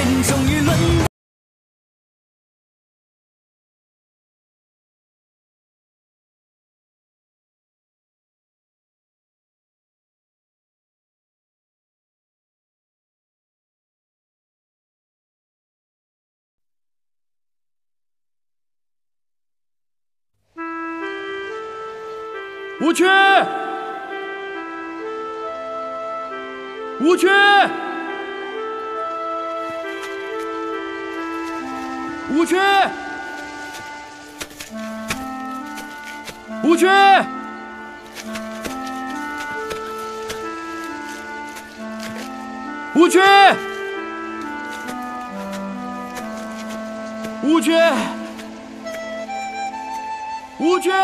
终于轮。 无缺，无缺，无缺，无缺，无缺，无缺，无缺。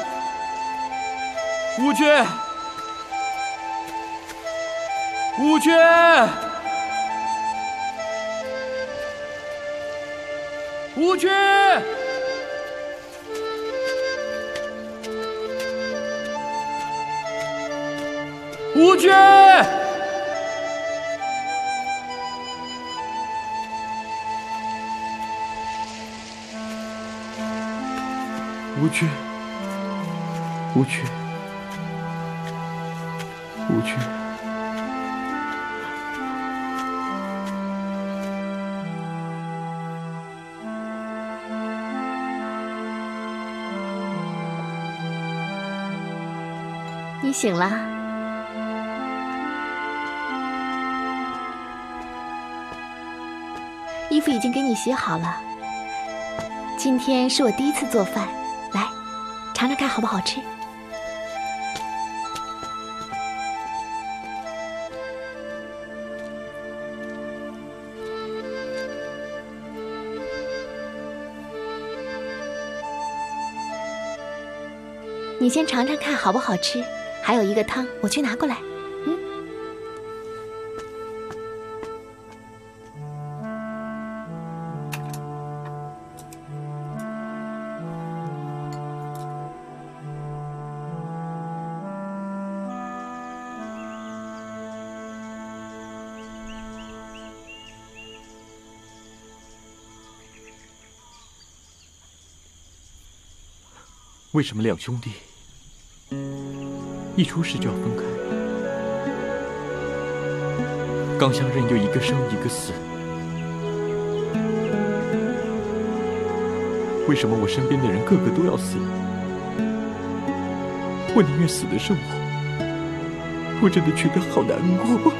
无缺，无缺，无缺，无缺，无缺，无缺。无缺， 你醒了。衣服已经给你洗好了。今天是我第一次做饭，来，尝尝看好不好吃。你先尝尝看好不好吃，还有一个汤，我去拿过来。 为什么两兄弟一出世就要分开？刚相认又一个生一个死，为什么我身边的人个个都要死？我宁愿死的生活，我真的觉得好难过。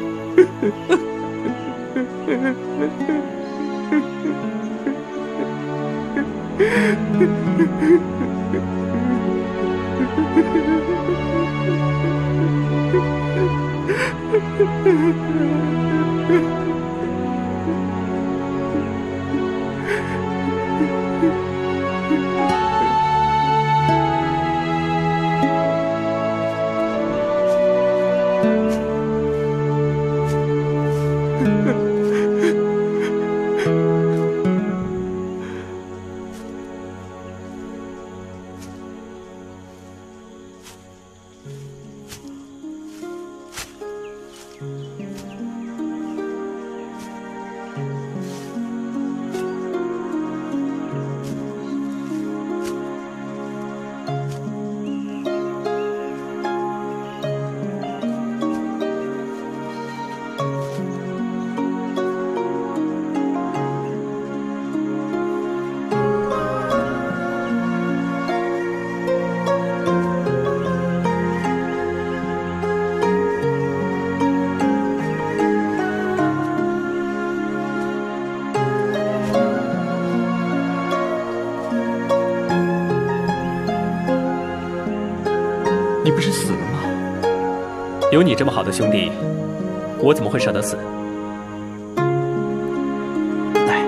你不是死了吗？ 有你这么好的兄弟，我怎么会舍得死？ 来，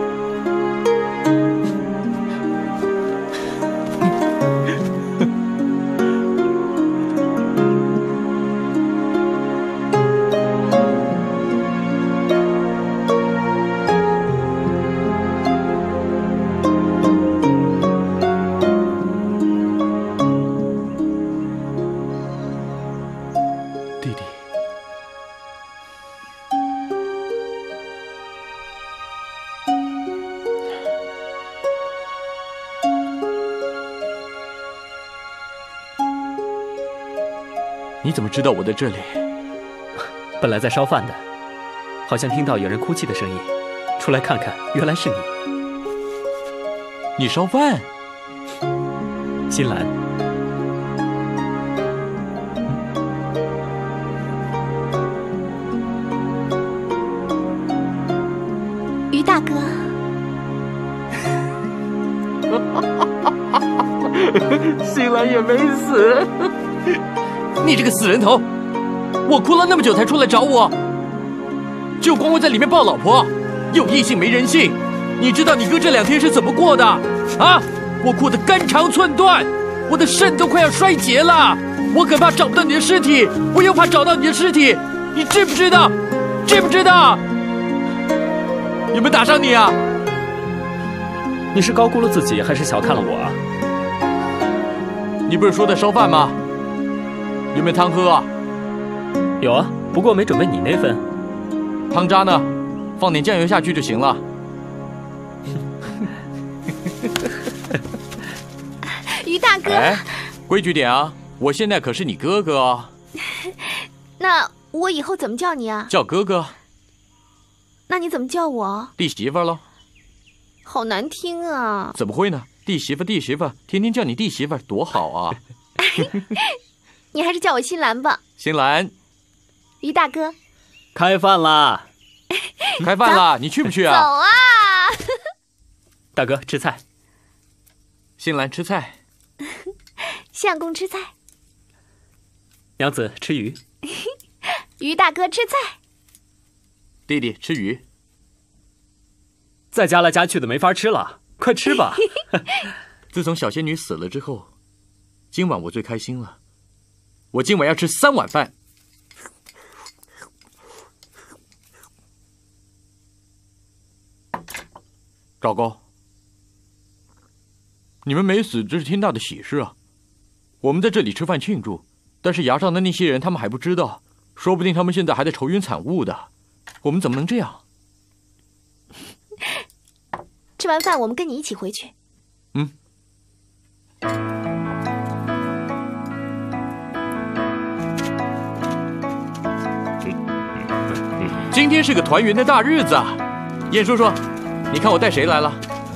弟弟。 你怎么知道我在这里？ 本来在烧饭的，好像听到有人哭泣的声音，出来看看，原来是你。 你烧饭？ 新兰， 于大哥， 新兰也没死。你这个死人头！我哭了那么久才出来找我，就光会在里面抱老婆，有异性没人性。你知道你哥这2天是怎么过的啊？我哭得肝肠寸断，我的肾都快要衰竭了。我可怕找不到你的尸体，我又怕找到你的尸体，你知不知道？知不知道？有没有打伤你啊？ 你是高估了自己，还是小看了我啊？ 你不是说在烧饭吗？有没有汤喝啊？ 有啊，不过没准备你那份。 汤渣呢？放点酱油下去就行了。 于大哥， 规矩点啊！我现在可是你哥哥哦。 那我以后怎么叫你啊？ 叫哥哥。 那你怎么叫我？ 弟媳妇喽。 好难听啊！ 怎么会呢？弟媳妇，弟媳妇，天天叫你弟媳妇，多好啊！ 你还是叫我新兰吧。 新兰。 于大哥， 开饭啦！ 开饭啦！你去不去啊？ 走啊！ 大哥吃菜。 新兰吃菜。 相公吃菜。 娘子吃鱼。 于大哥吃菜。 弟弟吃鱼。 再加来加去的没法吃了，快吃吧。 自从小仙女死了之后，今晚我最开心了。我今晚要吃3碗饭。赵高，你们没死，这是天大的喜事啊！我们在这里吃饭庆祝，但是崖上的那些人，他们还不知道，说不定他们现在还在愁云惨雾的。我们怎么能这样？ 吃完饭，我们跟你一起回去。 嗯。今天是个团圆的大日子啊！燕叔叔，你看我带谁来了？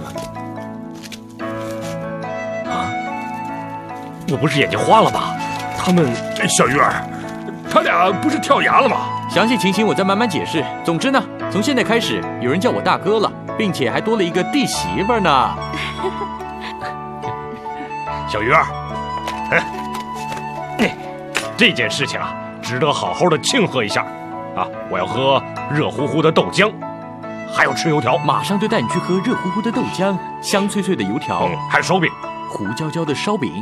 啊！我不是眼睛花了吧？他们小鱼儿，他俩不是跳崖了吗？ 详细情形我再慢慢解释。总之呢，从现在开始，有人叫我大哥了，并且还多了一个弟媳妇呢。 小鱼儿，这件事情啊，值得好好的庆贺一下啊！我要喝热乎乎的豆浆，还要吃油条。 马上就带你去喝热乎乎的豆浆，香脆脆的油条， 还有烧饼， 糊焦焦的烧饼。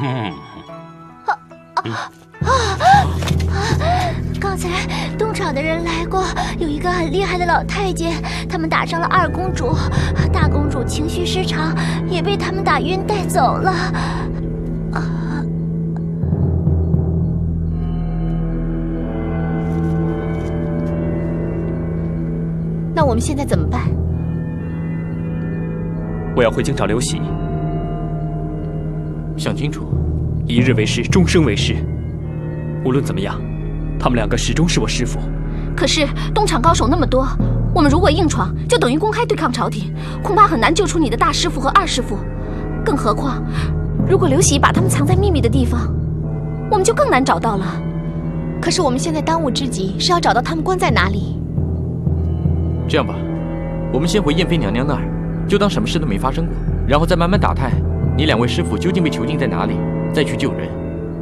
刚才东厂的人来过，有一个很厉害的老太监，他们打伤了2公主，大公主情绪失常，也被他们打晕带走了。那我们现在怎么办？ 我要回京找刘喜。 想清楚， 一日为师，终生为师。无论怎么样，他们2个始终是我师父。 可是东厂高手那么多，我们如果硬闯，就等于公开对抗朝廷，恐怕很难救出你的大师父和2师父。更何况，如果刘喜把他们藏在秘密的地方，我们就更难找到了。 可是我们现在当务之急是要找到他们关在哪里。 这样吧，我们先回燕妃娘娘那儿，就当什么事都没发生过，然后再慢慢打探你2位师父究竟被囚禁在哪里，再去救人。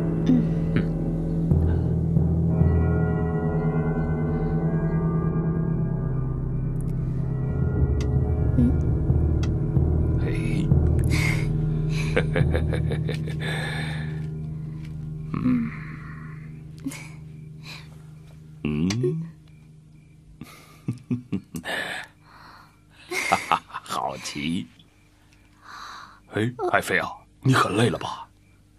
好奇。爱妃啊，你很累了吧？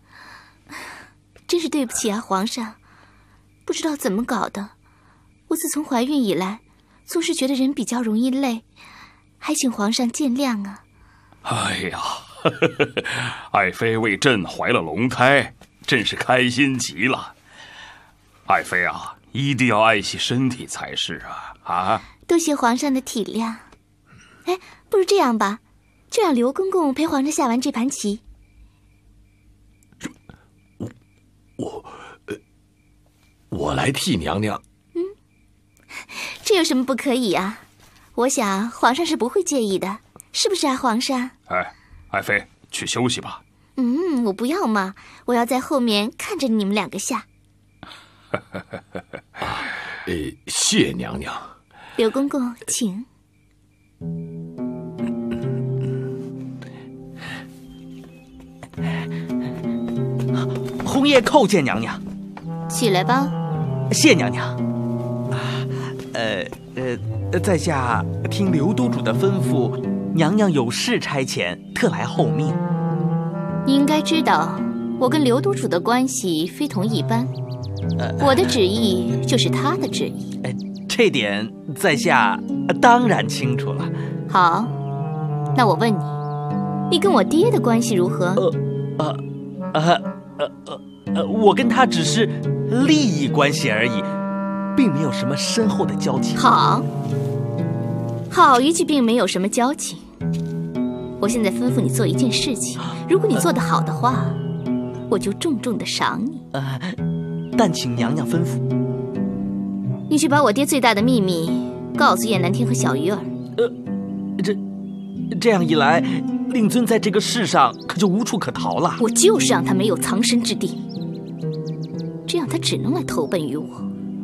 真是对不起啊，皇上，不知道怎么搞的，我自从怀孕以来，总是觉得人比较容易累，还请皇上见谅啊。 哎呀，爱妃为朕怀了龙胎，真是开心极了。 爱妃啊，一定要爱惜身体才是啊！ 多谢皇上的体谅。哎，不如这样吧，就让刘公公陪皇上下完这盘棋。 我来替娘娘。 这有什么不可以啊？我想皇上是不会介意的，是不是啊，皇上？ 哎，爱妃，去休息吧。 我不要嘛，我要在后面看着你们两个下。 谢娘娘。 刘公公，请。 红叶叩见娘娘。 起来吧。 谢娘娘。在下听刘督主的吩咐，娘娘有事差遣，特来候命。 你应该知道，我跟刘督主的关系非同一般。我的旨意就是他的旨意。 这点在下当然清楚了。 好，那我问你，你跟我爹的关系如何？ 我跟他只是利益关系而已，并没有什么深厚的交情。 好一句，并没有什么交情。我现在吩咐你做一件事情，如果你做得好的话，我就重重的赏你。 但请娘娘吩咐。 你去把我爹最大的秘密告诉燕南天和小鱼儿。 这样一来，令尊在这个世上可就无处可逃了。 我就是让他没有藏身之地，这样他只能来投奔于我。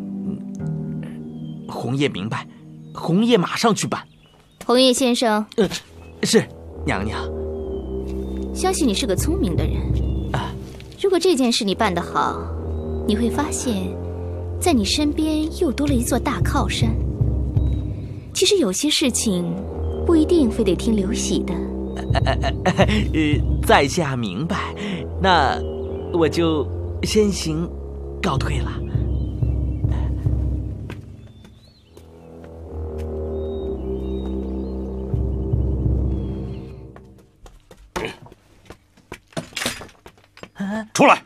红叶明白，红叶马上去办。 红叶先生。 是娘娘。 相信你是个聪明的人。如果这件事你办得好，你会发现在你身边又多了一座大靠山。其实有些事情不一定非得听刘喜的。 在下明白，那我就先行告退了。 出来！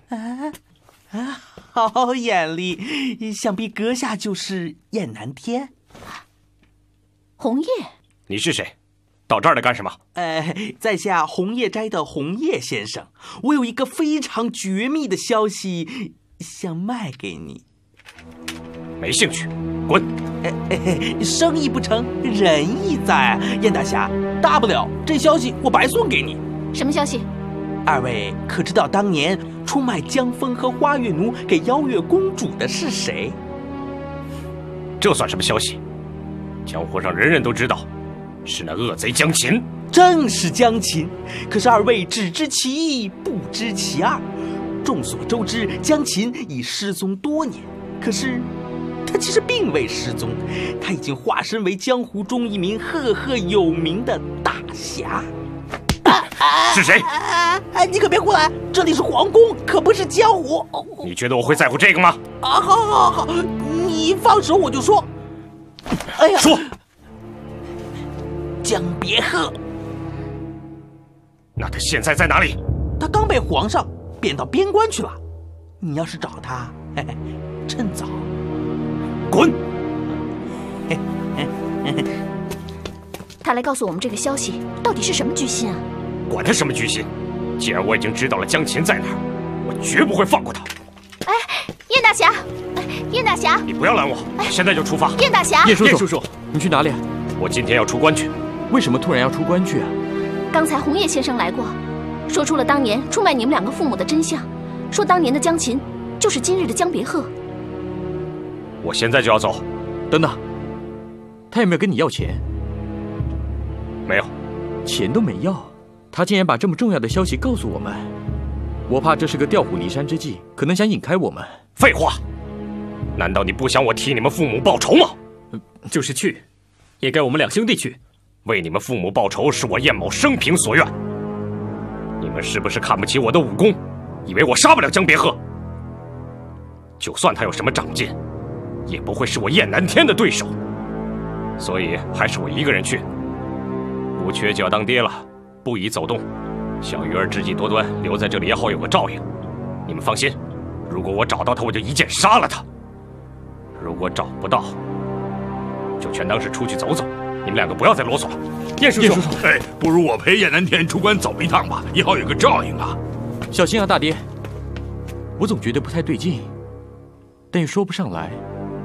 好眼力，想必阁下就是燕南天。 红叶， 你是谁？到这儿来干什么？ 在下红叶斋的红叶先生，我有一个非常绝密的消息想卖给你。 没兴趣，滚！ 生意不成仁义在，燕大侠，大不了这消息我白送给你。 什么消息？ 二位可知道当年出卖江枫和花月奴给邀月公主的是谁？ 这算什么消息？江湖上人人都知道，是那恶贼江琴。 正是江琴。可是二位只知其一，不知其二。众所周知，江琴已失踪多年，可是他其实并未失踪，他已经化身为江湖中一名赫赫有名的大侠。 是谁？ 你可别胡来，这里是皇宫，可不是江湖。 你觉得我会在乎这个吗？ 好，你放手我就说。哎呀， 说。 江别鹤。 那他现在在哪里？ 他刚被皇上贬到边关去了。你要是找他，趁早。 滚！ 他来告诉我们这个消息，到底是什么居心啊？ 管他什么居心，既然我已经知道了江琴在哪儿，我绝不会放过他。 燕大侠，燕大侠， 你不要拦我，现在就出发。 燕大侠， 叶叔叔，你去哪里？ 我今天要出关去。 为什么突然要出关去啊？ 刚才红叶先生来过，说出了当年出卖你们两个父母的真相，说当年的江琴就是今日的江别鹤。 我现在就要走。 等等，他有没有跟你要钱？ 没有， 钱都没要，他竟然把这么重要的消息告诉我们，我怕这是个调虎离山之计，可能想引开我们。 废话，难道你不想我替你们父母报仇吗？ 就是去，也该我们两兄弟去。 为你们父母报仇是我燕某生平所愿。你们是不是看不起我的武功，以为我杀不了江别鹤？就算他有什么长进，也不会是我燕南天的对手。所以还是我一个人去。不缺就要当爹了，不宜走动。小鱼儿知计多端，留在这里也好有个照应。你们放心，如果我找到他，我就一剑杀了他。 如果找不到，就全当是出去走走。你们两个不要再啰嗦了。燕叔叔， 哎，不如我陪燕南天出关走一趟吧，也好有个照应啊。 小心啊，大爹！我总觉得不太对劲，但又说不上来。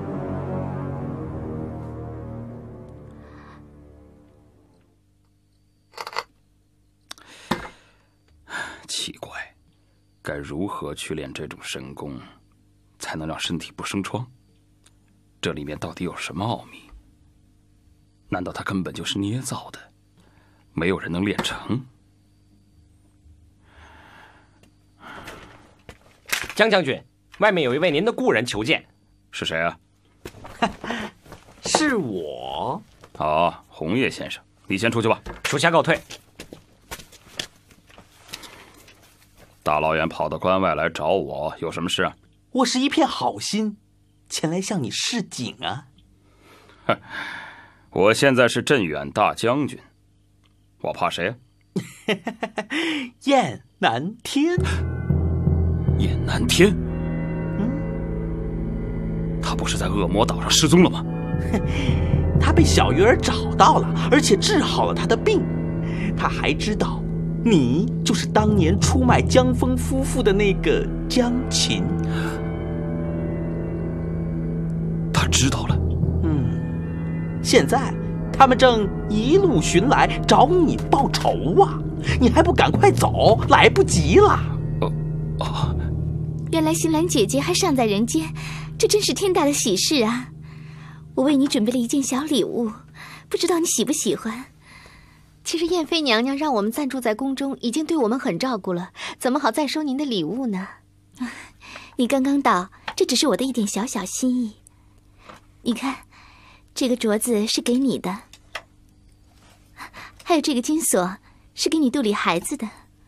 奇怪，该如何去练这种神功，才能让身体不生疮？这里面到底有什么奥秘？难道它根本就是捏造的，没有人能练成？ 江将军，外面有一位您的故人求见。 是谁啊？ 是我。 好，红叶先生，你先出去吧。 属下告退。 大老远跑到关外来找我，有什么事啊？ 我是一片好心，前来向你示警啊。 我现在是镇远大将军，我怕谁啊？ 燕南天。 燕南天？他不是在恶魔岛上失踪了吗？ 他被小鱼儿找到了，而且治好了他的病。他还知道你就是当年出卖江枫夫妇的那个江琴。 他知道了。 现在他们正一路寻来找你报仇啊！你还不赶快走，来不及了。 原来新兰姐姐还尚在人间，这真是天大的喜事啊！我为你准备了一件小礼物，不知道你喜不喜欢。 其实燕妃娘娘让我们暂住在宫中，已经对我们很照顾了，怎么好再收您的礼物呢？ 你刚刚到，这只是我的一点小小心意。你看，这个镯子是给你的，还有这个金锁是给你肚里孩子的。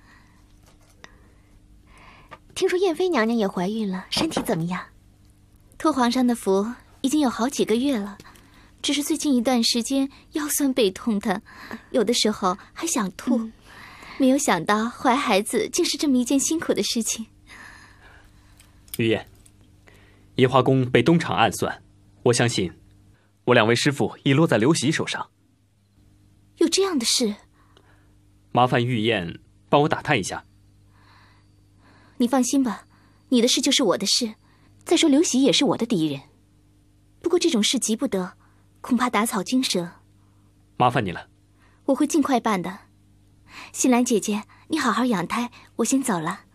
听说燕妃娘娘也怀孕了，身体怎么样？ 托皇上的福，已经有好几个月了，只是最近一段时间腰酸背痛的，有的时候还想吐。没有想到怀孩子竟是这么一件辛苦的事情。 玉燕，移花宫被东厂暗算，我相信我两位师傅已落在刘喜手上。 有这样的事？ 麻烦玉燕帮我打探一下。 你放心吧，你的事就是我的事。再说刘喜也是我的敌人，不过这种事急不得，恐怕打草惊蛇。 麻烦你了。 我会尽快办的。新兰姐姐，你好好养胎，我先走了。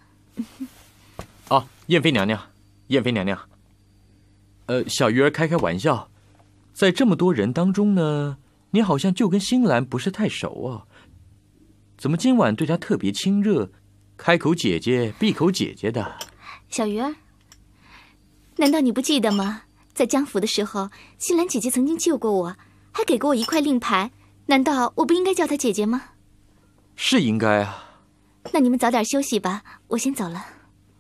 啊，燕妃娘娘，燕妃娘娘，小鱼儿开开玩笑，在这么多人当中呢，你好像就跟新兰不是太熟啊，怎么今晚对她特别亲热，开口姐姐闭口姐姐的？ 小鱼儿，难道你不记得吗？在江府的时候，新兰姐姐曾经救过我，还给过我一块令牌，难道我不应该叫她姐姐吗？ 是应该啊。 那你们早点休息吧，我先走了。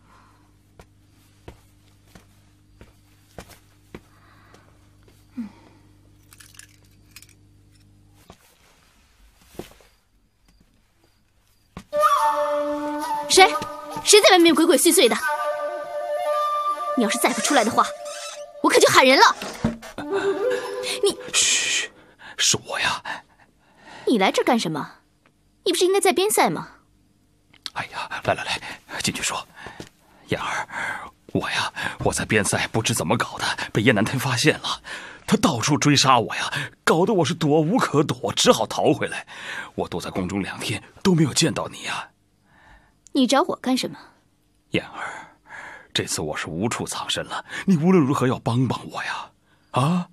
谁在外面鬼鬼祟祟的？你要是再不出来的话，我可就喊人了。你嘘，是我呀。 你来这干什么？你不是应该在边塞吗？ 哎呀，来，进去说。燕儿，我在边塞不知怎么搞的，被燕南天发现了，他到处追杀我呀，搞得我是躲无可躲，只好逃回来。我躲在宫中2天都没有见到你呀。 你找我干什么？ 燕儿，这次我是无处藏身了，你无论如何要帮帮我呀！啊！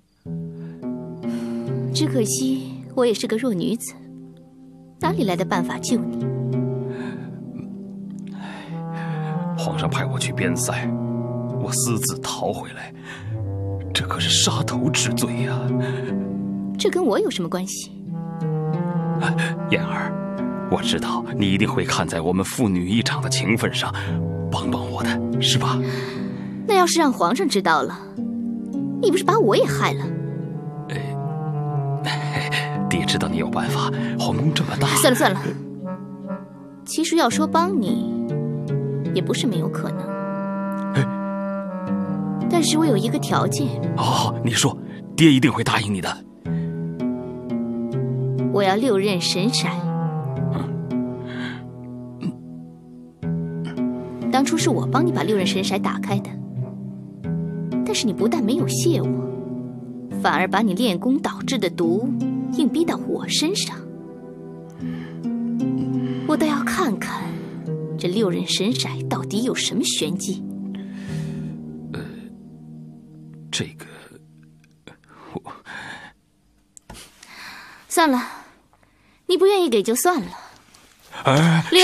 只可惜我也是个弱女子，哪里来的办法救你？ 皇上派我去边塞，我私自逃回来，这可是杀头之罪呀！ 这跟我有什么关系？ 燕儿，我知道你一定会看在我们父女一场的情分上，帮帮我的，是吧？ 那要是让皇上知道了，你不是把我也害了？ 爹知道你有办法，皇宫这么大。 算了，其实要说帮你，也不是没有可能。 但是我有一个条件。 哦，你说，爹一定会答应你的。 我要6刃神骰。当初是我帮你把6刃神骰打开的，但是你不但没有谢我，反而把你练功导致的毒硬逼到我身上。我倒要看看这6刃神骰到底有什么玄机。 这个， 算了，你不愿意给就算了。刘，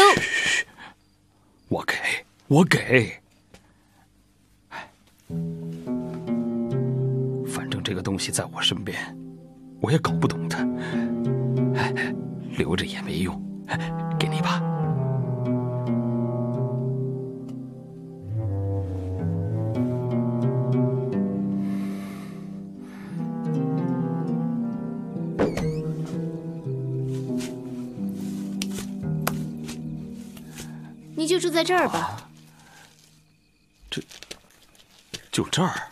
我给。反正这个东西在我身边，我也搞不懂它，留着也没用，给你吧。 你就住在这儿吧。 就这儿？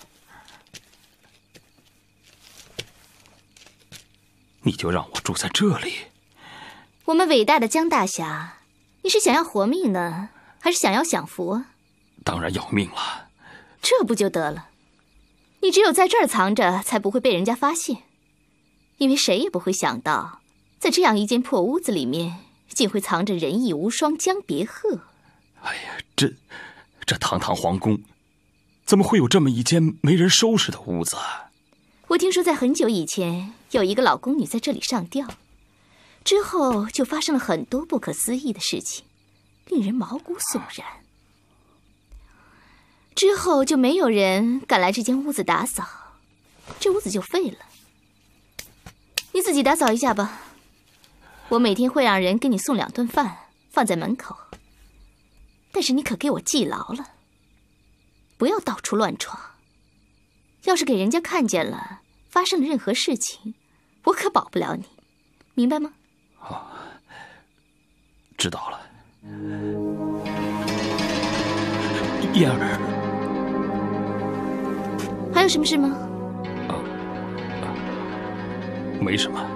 你就让我住在这里？ 我们伟大的江大侠，你是想要活命呢，还是想要享福啊？ 当然要命了。 这不就得了？你只有在这儿藏着，才不会被人家发现。因为谁也不会想到，在这样一间破屋子里面，竟会藏着仁义无双江别鹤。 哎呀，这堂堂皇宫，怎么会有这么一间没人收拾的屋子？ 我听说在很久以前，有一个老宫女在这里上吊，之后就发生了很多不可思议的事情，令人毛骨悚然。之后就没有人敢来这间屋子打扫，这屋子就废了。你自己打扫一下吧，我每天会让人给你送2顿饭，放在门口。但是你可给我记牢了，不要到处乱闯。要是给人家看见了，发生了任何事情，我可保不了你，明白吗？ 知道了。燕儿， 还有什么事吗？ 没什么。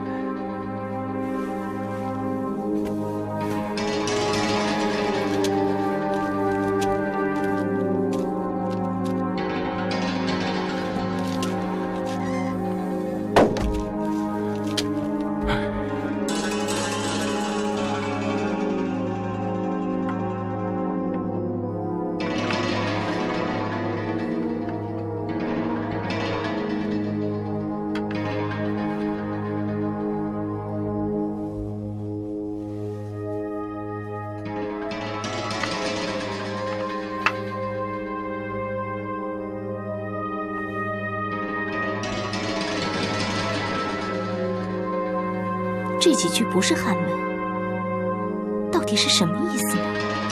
这几句不是汉文，到底是什么意思呢？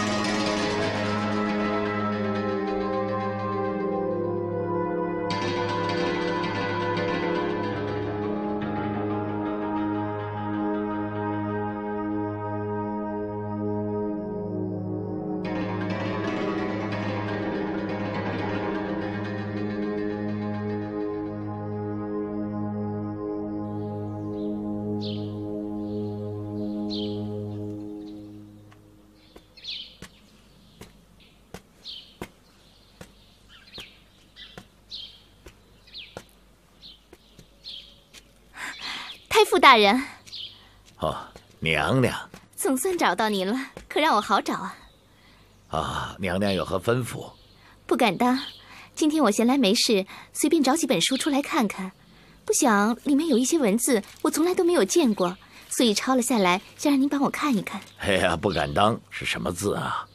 太傅大人， 哦，娘娘， 总算找到您了，可让我好找啊！ 啊，娘娘有何吩咐？ 不敢当，今天我闲来没事，随便找几本书出来看看，不想里面有一些文字我从来都没有见过，所以抄了下来，想让您帮我看一看。 哎呀，不敢当，是什么字啊？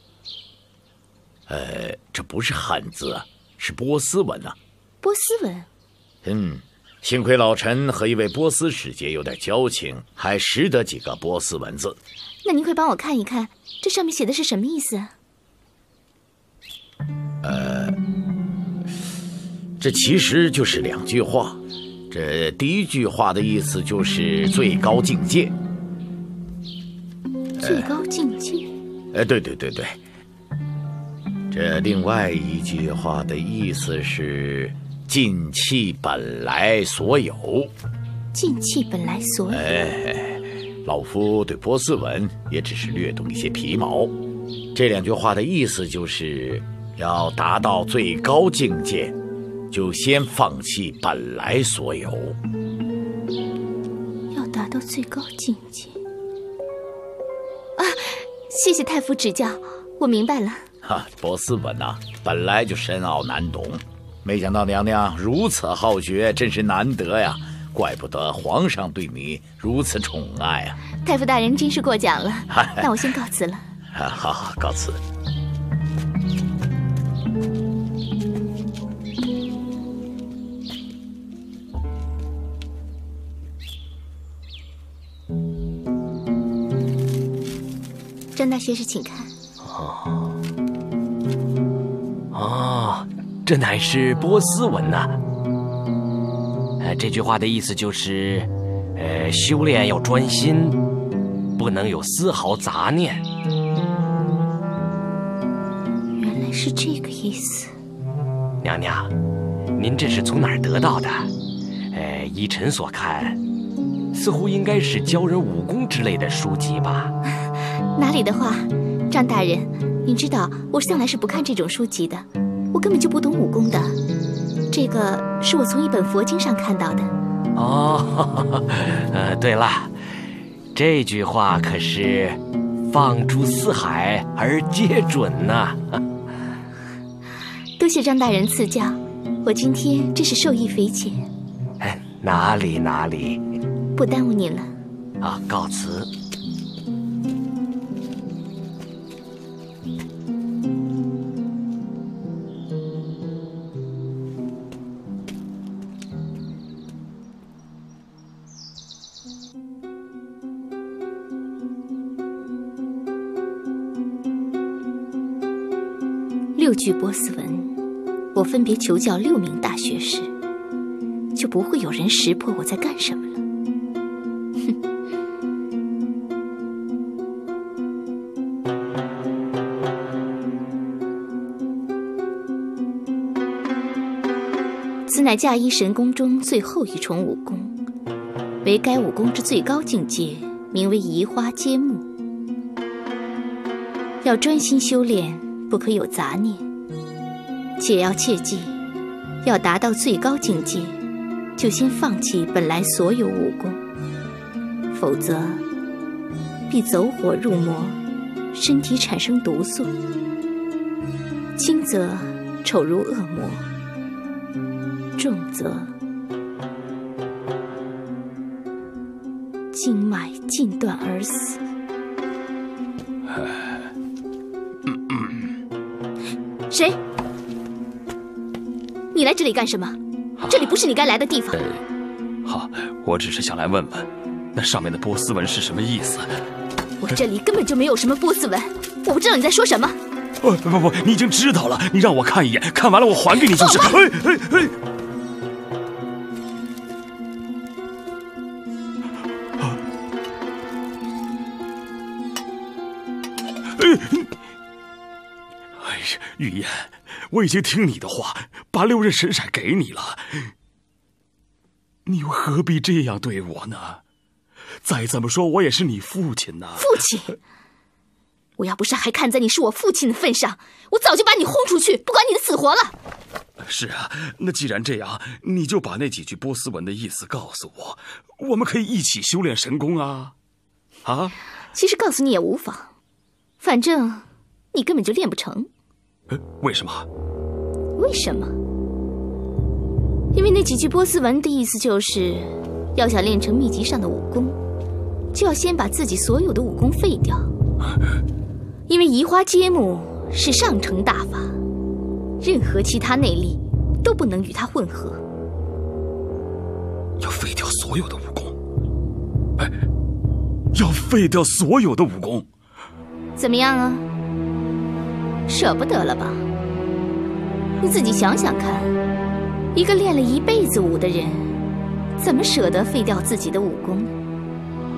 这不是汉字啊，是波斯文啊。 波斯文？ 幸亏老臣和一位波斯使节有点交情，还识得几个波斯文字。 那您快帮我看一看，这上面写的是什么意思？ 这其实就是2句话。这第一句话的意思就是最高境界。 最高境界？ 对。 这另外一句话的意思是尽弃本来所有。 尽弃本来所有。 老夫对波斯文也只是略懂一些皮毛。这两句话的意思就是要达到最高境界，就先放弃本来所有。 要达到最高境界啊！谢谢太傅指教，我明白了。 波斯文啊，本来就深奥难懂，没想到娘娘如此好学，真是难得呀！怪不得皇上对你如此宠爱啊！ 太傅大人真是过奖了，那我先告辞了。 好，告辞。 张大学士，请看。 这乃是波斯文呐。这句话的意思就是，修炼要专心，不能有丝毫杂念。 原来是这个意思。 娘娘，您这是从哪儿得到的？依臣所看，似乎应该是教人武功之类的书籍吧？ 哪里的话，张大人，您知道我向来是不看这种书籍的，我根本就不懂武功的。这个是我从一本佛经上看到的。 对了，这句话可是放诸四海而皆准呐。 多谢张大人赐教，我今天真是受益匪浅。 哪里， 不耽误您了。 告辞。 6句波斯文，我分别求教6名大学士，就不会有人识破我在干什么了。此乃架衣神功中最后一重武功，为该武功之最高境界，名为移花接木。要专心修炼，不可有杂念，且要切记，要达到最高境界，就先放弃本来所有武功，否则必走火入魔，身体产生毒素，轻则丑如恶魔，重则经脉尽断而死。谁？你来这里干什么？这里不是你该来的地方。 好，我只是想来问问，那上面的波斯文是什么意思？ 我这里根本就没有什么波斯文，我不知道你在说什么。 不，你已经知道了，你让我看一眼，看完了我还给你就是。玉燕，我已经听你的话，把6刃神闪给你了，你又何必这样对我呢？再怎么说，我也是你父亲呢。 父亲？我要不是还看在你是我父亲的份上，我早就把你轰出去，不管你的死活了。 是啊，那既然这样，你就把那几句波斯文的意思告诉我，我们可以一起修炼神功啊！ 其实告诉你也无妨，反正你根本就练不成。 为什么？ 为什么？因为那几句波斯文的意思就是，要想练成秘籍上的武功，就要先把自己所有的武功废掉。因为移花接木是上乘大法，任何其他内力都不能与它混合。 要废掉所有的武功？要废掉所有的武功？ 怎么样啊？舍不得了吧？你自己想想看，一个练了一辈子武的人，怎么舍得废掉自己的武功呢？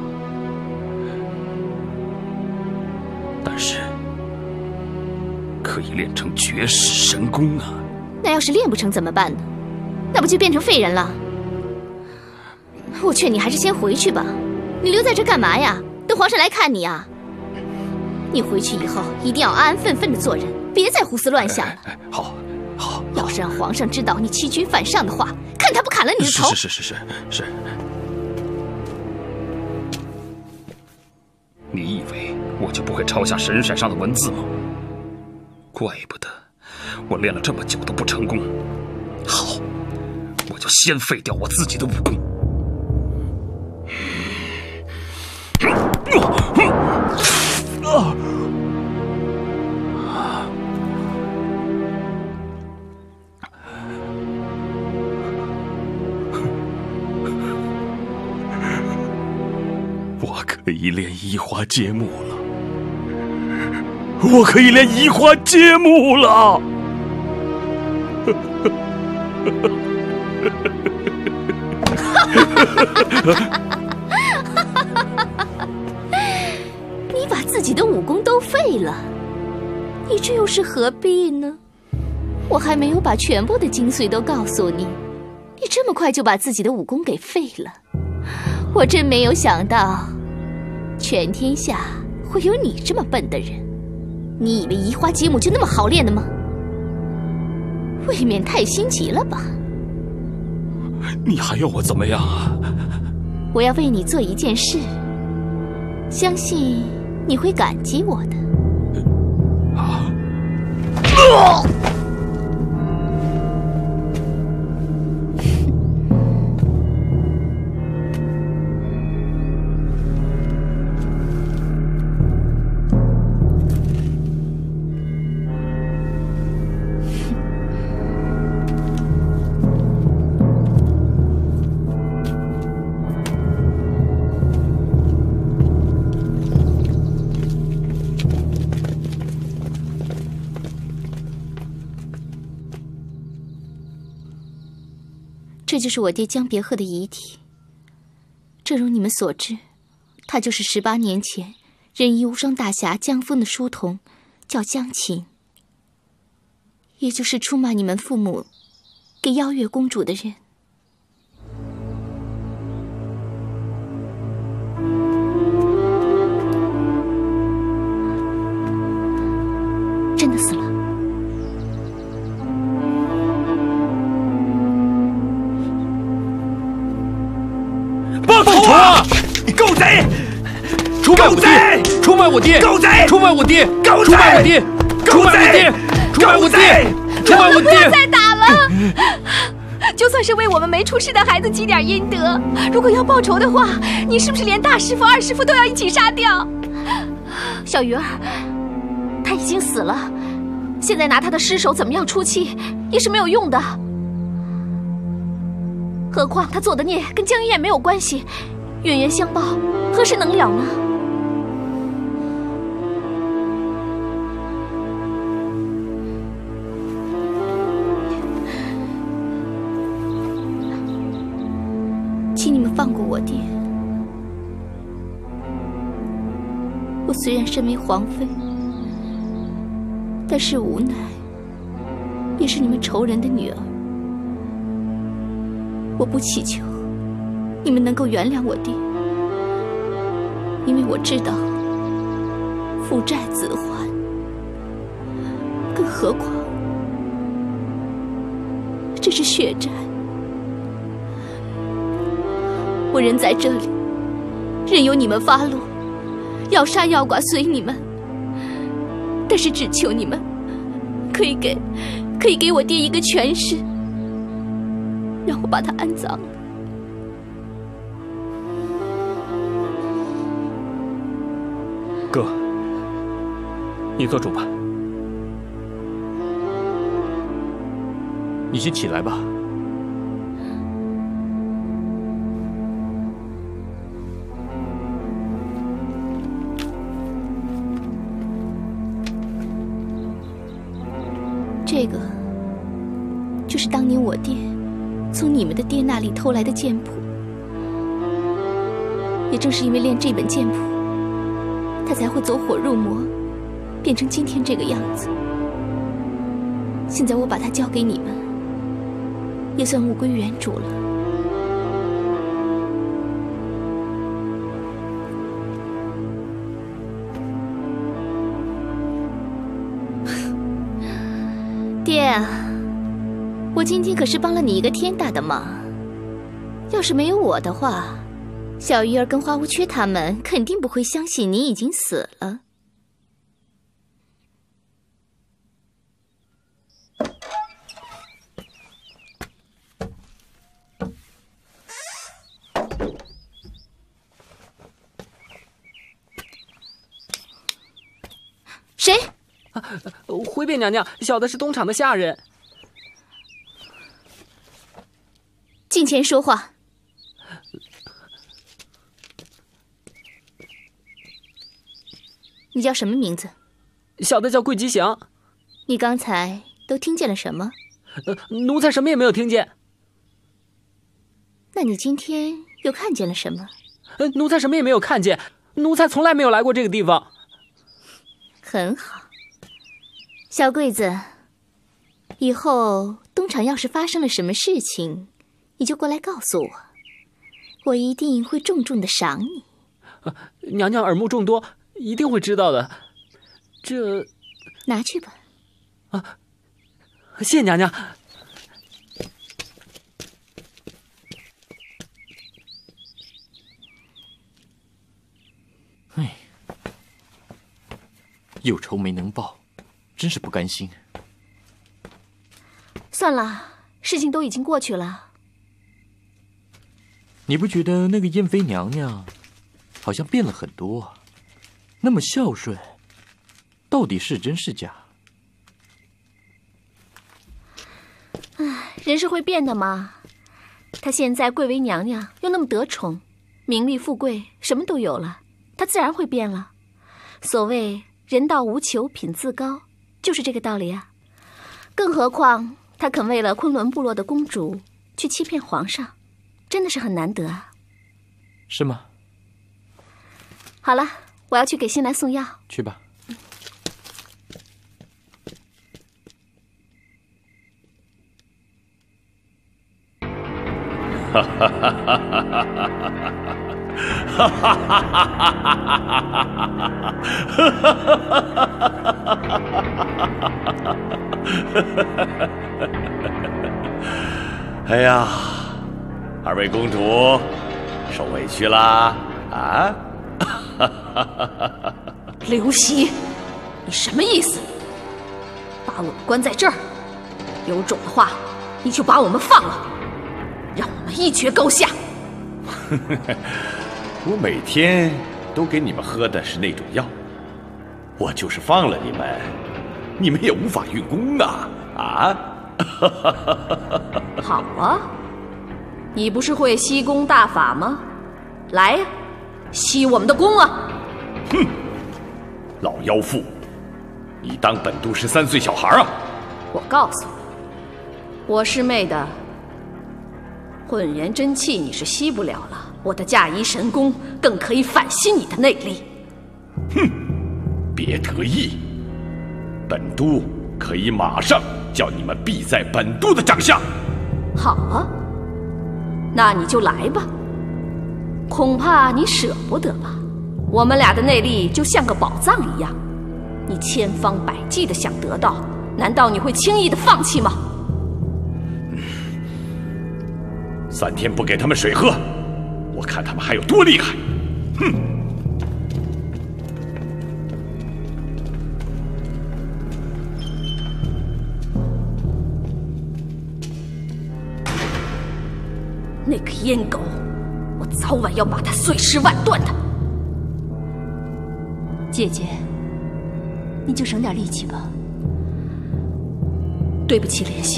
但是， 可以练成绝世神功啊！ 那要是练不成怎么办呢？那不就变成废人了？我劝你还是先回去吧。你留在这干嘛呀？等皇上来看你啊！你回去以后一定要安安分分的做人，别再胡思乱想了。 好。 要是让皇上知道你欺君犯上的话，看他不砍了你的头！ 是。你以为我就不会抄下神骰上的文字吗？怪不得我练了这么久都不成功。好，我就先废掉我自己的武功。我可以练移花接木了，我可以练移花接木了。 你把自己的武功都废了，你这又是何必呢？我还没有把全部的精髓都告诉你，你这么快就把自己的武功给废了，我真没有想到，全天下会有你这么笨的人。你以为移花接木就那么好练的吗？未免太心急了吧？ 你还要我怎么样啊？ 我要为你做一件事，相信你会感激我的。这就是我爹江别鹤的遗体。正如你们所知，他就是18年前仁义无双大侠江枫的书童，叫江琴，也就是出卖你们父母给邀月公主的人。真的死了。 报仇啊！ 狗贼！ 出卖我爹！出卖我爹！ 狗贼！ 出卖我爹！ 狗贼！ 出卖我爹！出卖我爹！出卖我爹！出卖我爹！ 不要再打了！就算是为我们没出世的孩子积点阴德，如果要报仇的话，你是不是连大师傅、二师傅都要一起杀掉？小鱼儿，他已经死了，现在拿他的尸首怎么样出气也是没有用的。何况他做的孽跟江一燕没有关系，冤冤相报，何时能了呢？请你们放过我爹。我虽然身为皇妃，但是无奈也是你们仇人的女儿。我不祈求你们能够原谅我爹，因为我知道父债子还，更何况这是血债。我人在这里，任由你们发落，要杀要剐随你们，但是只求你们可以给我爹一个全尸，让我把他安葬了。 哥，你做主吧。 你先起来吧。 这个就是当年我爹从你们的爹那里偷来的剑谱，也正是因为练这本剑谱，他才会走火入魔，变成今天这个样子。 现在我把它交给你们，也算物归原主了。 爹啊，我今天可是帮了你一个天大的忙。要是没有我的话，小鱼儿跟花无缺他们肯定不会相信你已经死了。谁？ 回禀娘娘，小的是东厂的下人。 近前说话。你叫什么名字？ 小的叫桂吉祥。 你刚才都听见了什么？ 奴才什么也没有听见。 那你今天又看见了什么？ 奴才什么也没有看见。奴才从来没有来过这个地方。 很好，小桂子，以后东厂要是发生了什么事情，你就过来告诉我，我一定会重重的赏你。 娘娘耳目众多，一定会知道的。这拿去吧。 啊，谢娘娘。 哎，有仇没能报，真是不甘心。 算了，事情都已经过去了。 你不觉得那个燕妃娘娘好像变了很多？那么孝顺，到底是真是假？ 唉，人是会变的嘛。她现在贵为娘娘，又那么得宠，名利富贵什么都有了，她自然会变了。所谓人道无求，品自高，就是这个道理啊。更何况她肯为了昆仑部落的公主去欺骗皇上，真的是很难得啊。 是吗？ 好了，我要去给新兰送药。 去吧。 哈哈哈哈哈哈！哈哈哈哈哈！哎呀，二位公主受委屈啦啊！ 刘喜，你什么意思？把我们关在这儿？有种的话，你就把我们放了，让我们一决高下。 我每天都给你们喝的是那种药，我就是放了你们，你们也无法运功啊！啊！ 好啊，你不是会吸功大法吗？来呀，吸我们的功啊！ 哼，老妖妇，你当本都13岁小孩啊？ 我告诉你，我师妹的混元真气你是吸不了了，我的嫁衣神功更可以反吸你的内力。 哼，别得意，本都可以马上叫你们毙在本都的掌下。 好啊，那你就来吧。恐怕你舍不得吧？我们俩的内力就像个宝藏一样，你千方百计的想得到，难道你会轻易的放弃吗 ？3天不给他们水喝，我看他们还有多厉害！哼！ 那个阉狗，我早晚要把它碎尸万段的。 姐姐，你就省点力气吧。 对不起，莲心，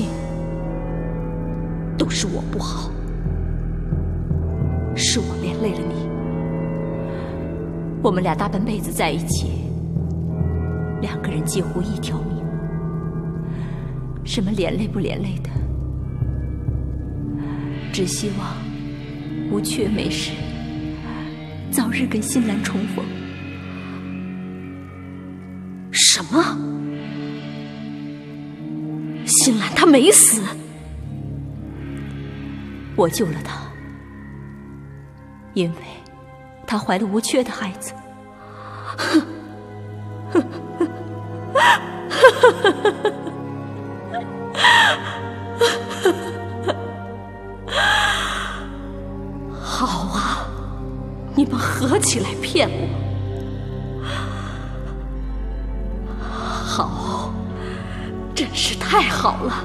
都是我不好，是我连累了你。 我们俩大半辈子在一起，2个人几乎一条命，什么连累不连累的，只希望无缺没事，早日跟新兰重逢。 什么？ 新兰她没死， 我救了她，因为她怀了无缺的孩子。 好啊，你们合起来骗我。好，真是太好了。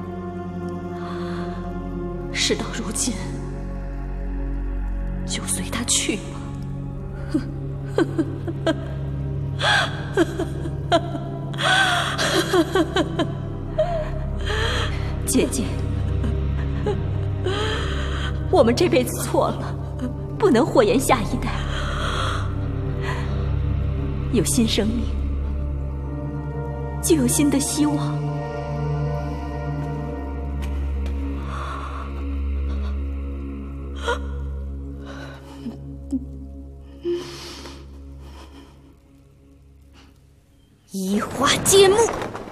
事到如今，就随他去吧。 姐姐，我们这辈子错了，不能祸延下一代。有新生命，就有新的希望。 移花接木。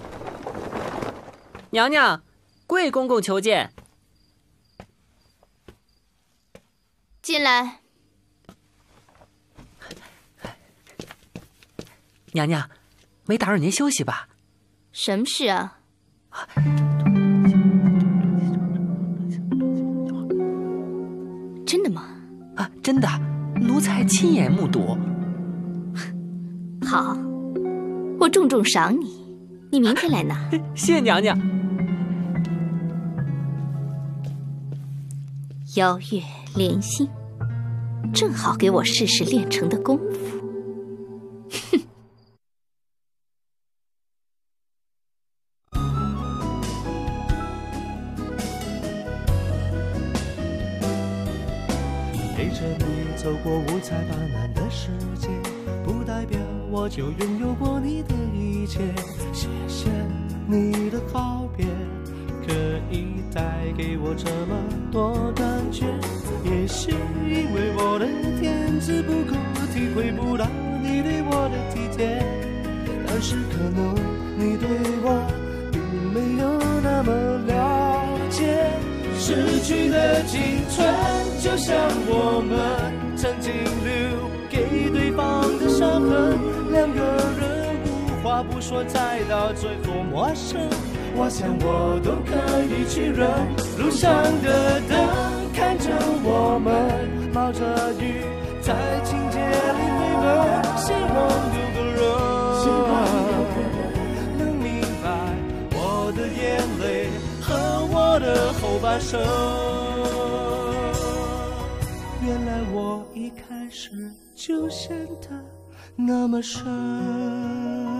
娘娘，贵公公求见。 进来。 娘娘，没打扰您休息吧？ 什么事啊？真的吗？ 啊，真的，奴才亲眼目睹。 好，我重重赏你。你明天来拿。 谢娘娘。 邀月连心，正好给我试试练成的功夫。哼。 陪着你走过五彩斑斓的世界，不代表我就拥有过你的一切。谢谢你的告别，可以带给我这么多感觉。也许因为我的天资不够，体会不到你对我的体贴，但是可能你对我并没有那么了解。失去的青春就像我们曾经留给对方的伤痕，两个人无话不说，再到最后陌生。我想我都可以去忍，路上的灯看着我们冒着雨在情节里飞奔，希望有个人能明白我的眼泪和我的后半生。原来我一开始就陷得那么深。